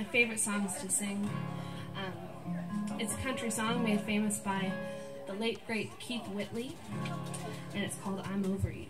my favorite songs to sing. It's a country song made famous by the late great Keith Whitley, and it's called I'm Over You.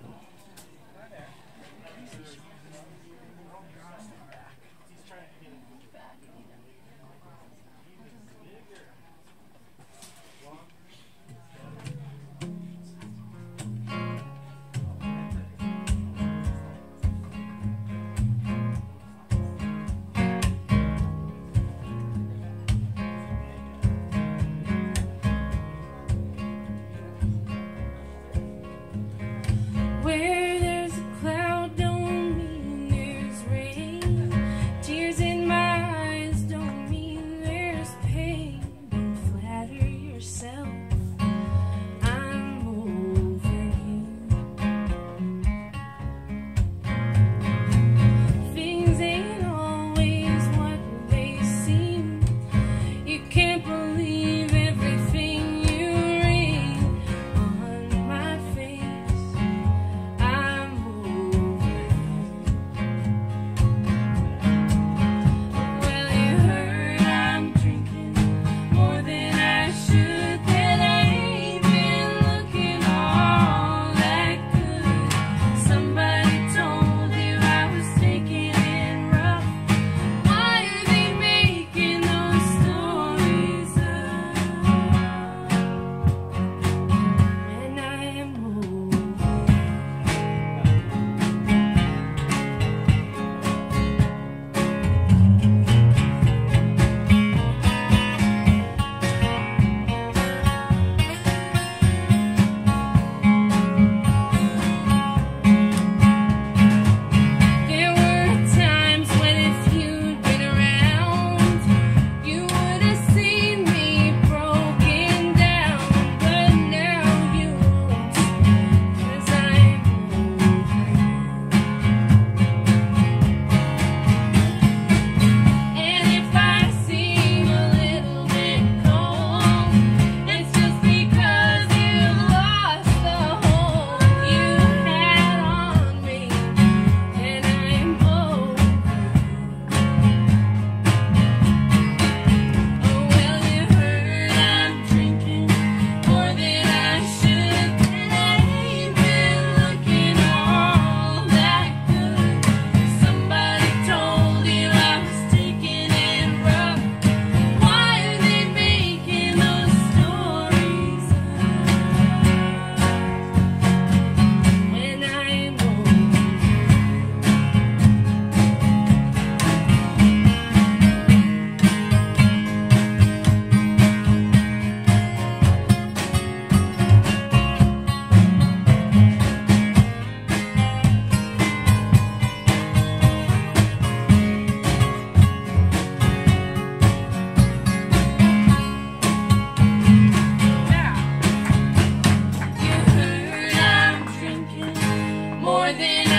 Where there's a cloud don't mean there's rain. Tears in my eyes don't mean there's pain. Don't flatter yourself, I'm over you. Things ain't always what they seem. You can't believe everything you read on my face. More than